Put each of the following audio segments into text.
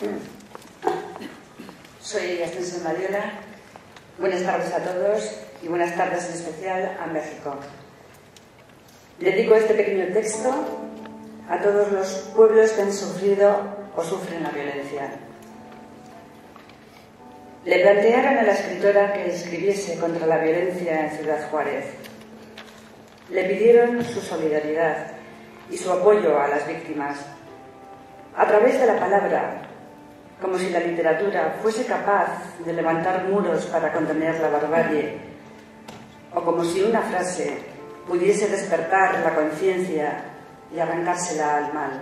Soy Ascensión Madiola. Buenas tardes a todos y buenas tardes en especial a México. Dedico este pequeño texto a todos los pueblos que han sufrido o sufren la violencia. Le plantearon a la escritora que escribiese contra la violencia en Ciudad Juárez. Le pidieron su solidaridad y su apoyo a las víctimas a través de la palabra, como si la literatura fuese capaz de levantar muros para contener la barbarie, o como si una frase pudiese despertar la conciencia y arrancársela al mal.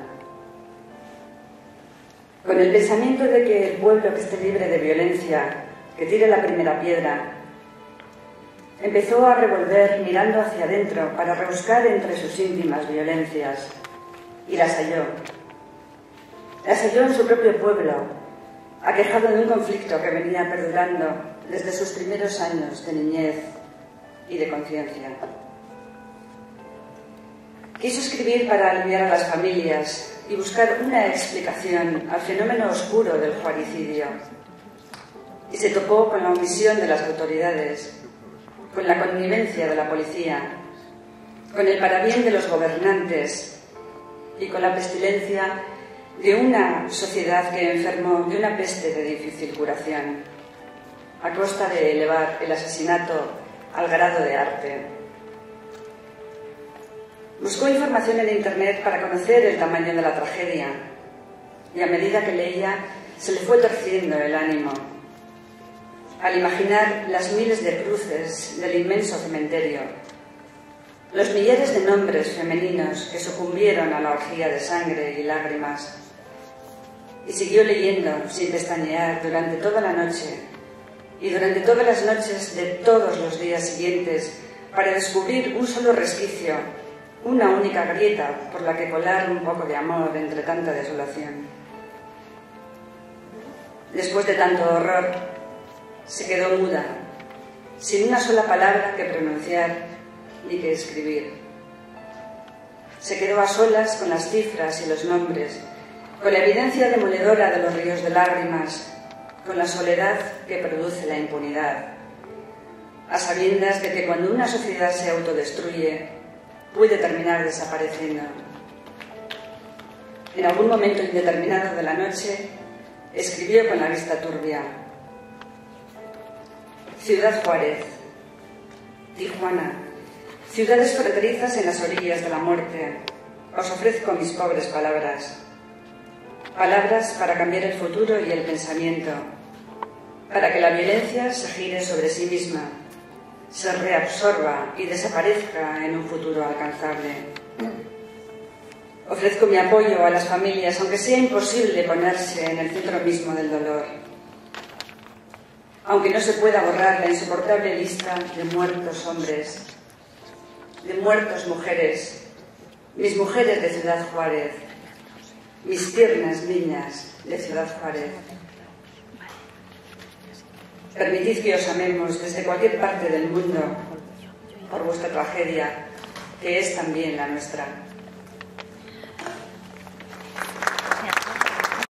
Con el pensamiento de que el pueblo que esté libre de violencia, que tire la primera piedra, empezó a revolver mirando hacia adentro para rebuscar entre sus íntimas violencias, y las halló. Las halló en su propio pueblo, aquejado de un conflicto que venía perdurando desde sus primeros años de niñez y de conciencia. Quiso escribir para aliviar a las familias y buscar una explicación al fenómeno oscuro del juaricidio. Y se topó con la omisión de las autoridades, con la connivencia de la policía, con el parabién de los gobernantes y con la pestilencia de una sociedad que enfermó de una peste de difícil curación, a costa de elevar el asesinato al grado de arte. Buscó información en Internet para conocer el tamaño de la tragedia, y a medida que leía se le fue torciendo el ánimo al imaginar las miles de cruces del inmenso cementerio, los millares de nombres femeninos que sucumbieron a la orgía de sangre y lágrimas. Y siguió leyendo sin pestañear durante toda la noche y durante todas las noches de todos los días siguientes para descubrir un solo resquicio, una única grieta por la que colar un poco de amor entre tanta desolación. Después de tanto horror, se quedó muda, sin una sola palabra que pronunciar ni que escribir. Se quedó a solas con las cifras y los nombres, con la evidencia demoledora de los ríos de lágrimas, con la soledad que produce la impunidad, a sabiendas de que cuando una sociedad se autodestruye, puede terminar desapareciendo. En algún momento indeterminado de la noche, escribió con la vista turbia: Ciudad Juárez, Tijuana, ciudades fronterizas en las orillas de la muerte, os ofrezco mis pobres palabras. Palabras para cambiar el futuro y el pensamiento, para que la violencia se gire sobre sí misma, se reabsorba y desaparezca en un futuro alcanzable. Ofrezco mi apoyo a las familias, aunque sea imposible ponerse en el centro mismo del dolor. Aunque no se pueda borrar la insoportable lista de muertos hombres, de muertos mujeres, mis mujeres de Ciudad Juárez, mis tiernas niñas de Ciudad Juárez. Permitid que os amemos desde cualquier parte del mundo por vuestra tragedia, que es también la nuestra.